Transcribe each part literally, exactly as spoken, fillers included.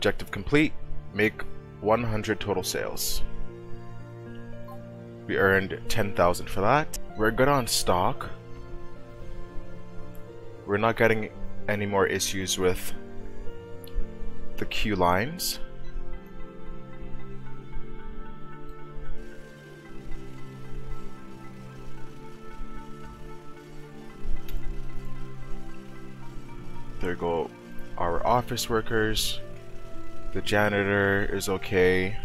Objective complete. Make one hundred total sales. We earned ten thousand for that. We're good on stock. We're not getting any more issues with the queue lines. There go our office workers. The janitor is okay.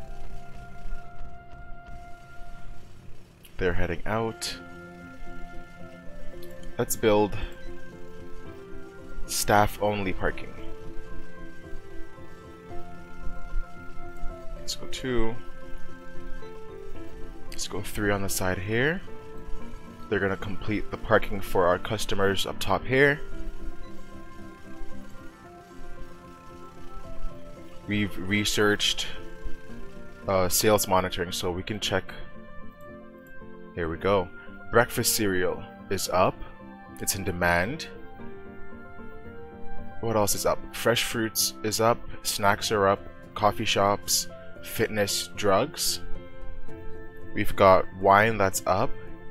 They're heading out. Let's build staff only parking. Let's go two. Let's go three on the side here. They're gonna complete the parking for our customers up top here. We've researched uh, sales monitoring, so we can check. Here we go. Breakfast cereal is up. It's in demand. What else is up? Fresh fruits is up. Snacks are up. Coffee shops. Fitness, drugs. We've got wine that's up.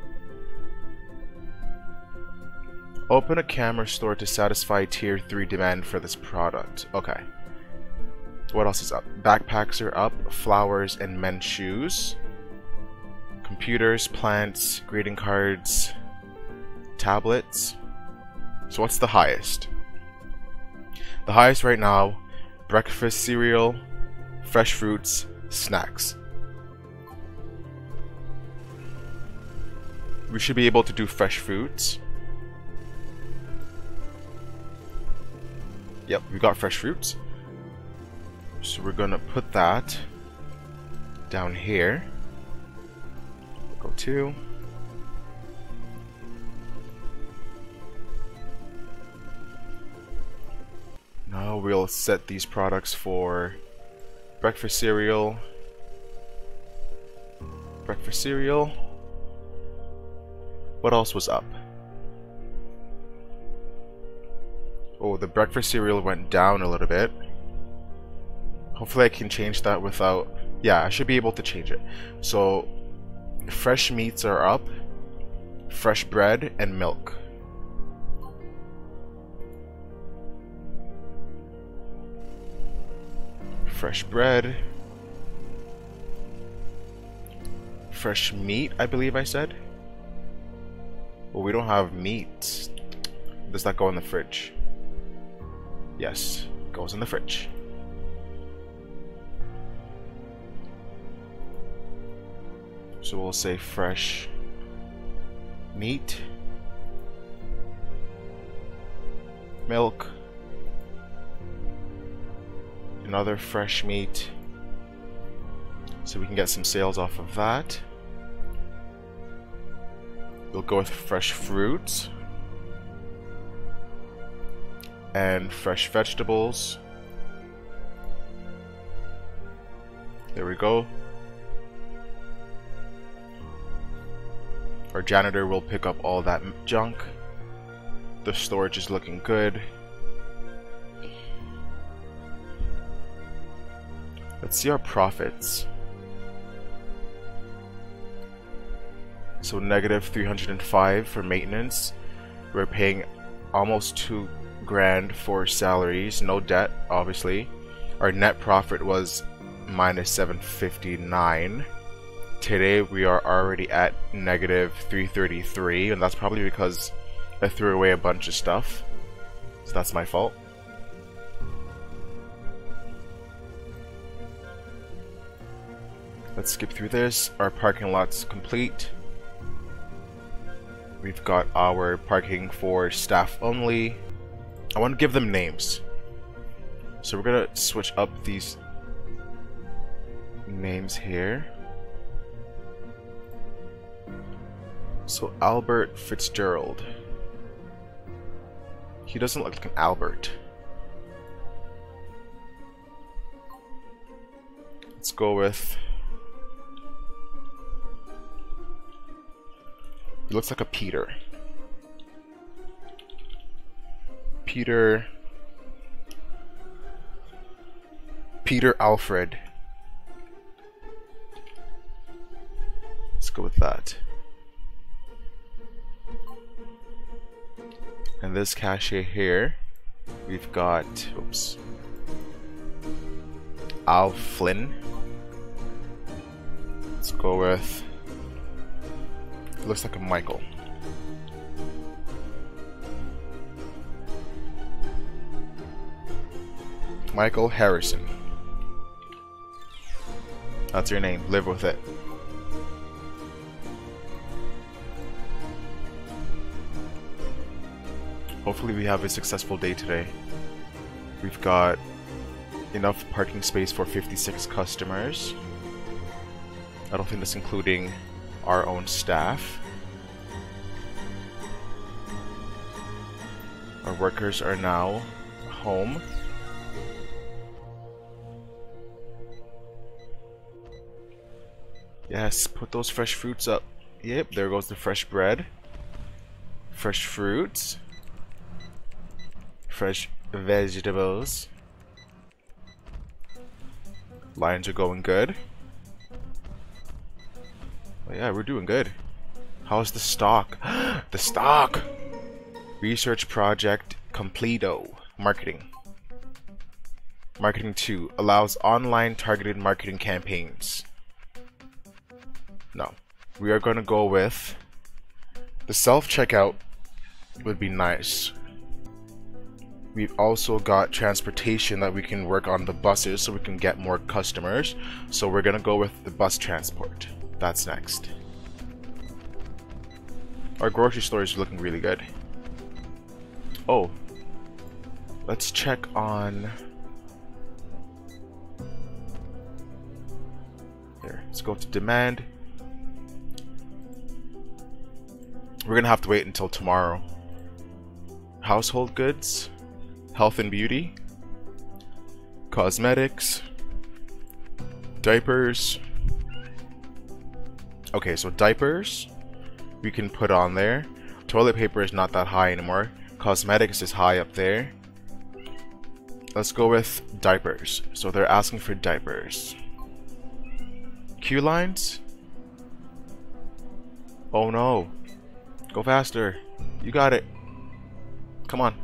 Open a camera store to satisfy tier three demand for this product. Okay. What else is up? Backpacks are up. Flowers and men's shoes. Computers, plants, greeting cards, tablets. So what's the highest? The highest right now, breakfast cereal, fresh fruits, snacks. We should be able to do fresh fruits. Yep, we got fresh fruits. So we're gonna put that down here. Go two. Now we'll set these products for breakfast cereal. Breakfast cereal. What else was up? Oh, the breakfast cereal went down a little bit. Hopefully I can change that without... Yeah, I should be able to change it. So, fresh meats are up. Fresh bread and milk. Fresh bread. Fresh meat, I believe I said. Well, we don't have meat. Does that go in the fridge? Yes, goes in the fridge. So we'll say fresh meat, milk, another fresh meat, so we can get some sales off of that. We'll go with fresh fruits and fresh vegetables. There we go. Our janitor will pick up all that junk. The storage is looking good. Let's see our profits. So negative three hundred five for maintenance. We're paying almost two grand for salaries, no debt, obviously. Our net profit was minus seven fifty-nine. Today we are already at negative three thirty-three, and that's probably because I threw away a bunch of stuff. So that's my fault. Let's skip through this. Our parking lot's complete. We've got our parking for staff only. I want to give them names. So we're gonna switch up these names here. So Albert Fitzgerald. He doesn't look like an Albert. Let's go with... He looks like a Peter. Peter Peter Alfred. Let's go with that. And this cashier here, we've got, oops, Al Flynn. Let's go with, it looks like a Michael. Michael Harrison. That's your name. Live with it. Hopefully we have a successful day today. We've got enough parking space for fifty-six customers. I don't think that's including our own staff. Our workers are now home. Yes, put those fresh fruits up. Yep, there goes the fresh bread. Fresh fruits. Fresh vegetables. Lines are going good. Oh yeah, we're doing good. How's the stock? The stock! Research project completo. Marketing. Marketing two allows online targeted marketing campaigns. No. We are going to go with the self-checkout would be nice. We've also got transportation that we can work on the buses so we can get more customers. So we're going to go with the bus transport. That's next. Our grocery store is looking really good. Oh. Let's check on... Here, let's go to demand. We're gonna have to wait until tomorrow. Household goods, health and beauty, cosmetics, diapers. Okay, so diapers we can put on there. Toilet paper is not that high anymore. Cosmetics is high up there. Let's go with diapers. So they're asking for diapers. Queue lines? Oh no. Go faster. You got it. Come on.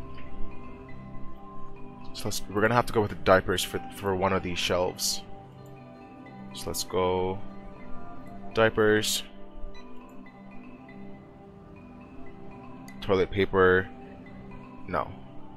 So let's, we're gonna have to go with the diapers for, for one of these shelves. So let's go diapers. Toilet paper. No.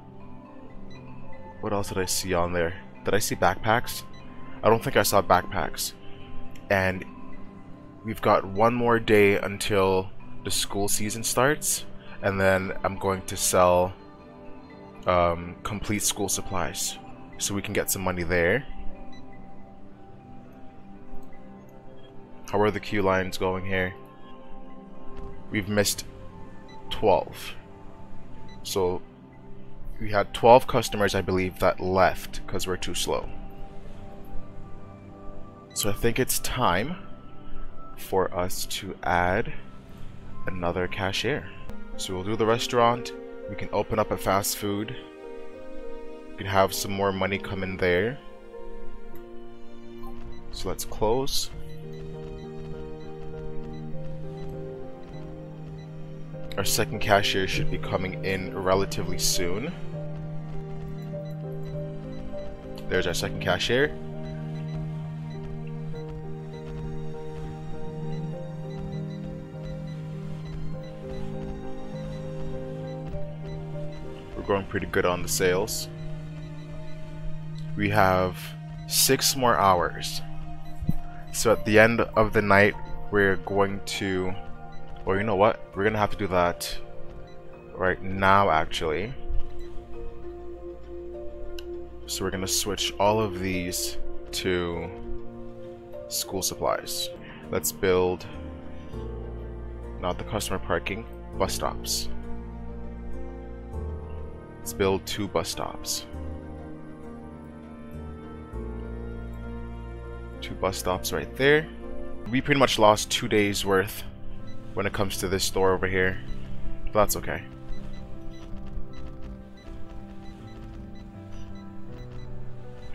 What else did I see on there? Did I see backpacks? I don't think I saw backpacks. And we've got one more day until the school season starts, and then I'm going to sell um, complete school supplies so we can get some money there. How are the queue lines going here? We've missed twelve. So we had twelve customers, I believe, that left because we're too slow. So I think it's time for us to add another cashier. So we'll do the restaurant. We can open up a fast food. We can have some more money come in there. So let's close. Our second cashier should be coming in relatively soon. There's our second cashier. We're going pretty good on the sales. We have six more hours. So at the end of the night, we're going to... Well, you know what? We're gonna have to do that right now, actually. So we're gonna switch all of these to school supplies. Let's build, not the customer parking, bus stops. Let's build two bus stops. Two bus stops right there. We pretty much lost two days worth when it comes to this store over here, but that's okay.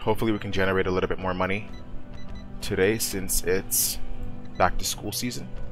Hopefully we can generate a little bit more money today since it's back to school season.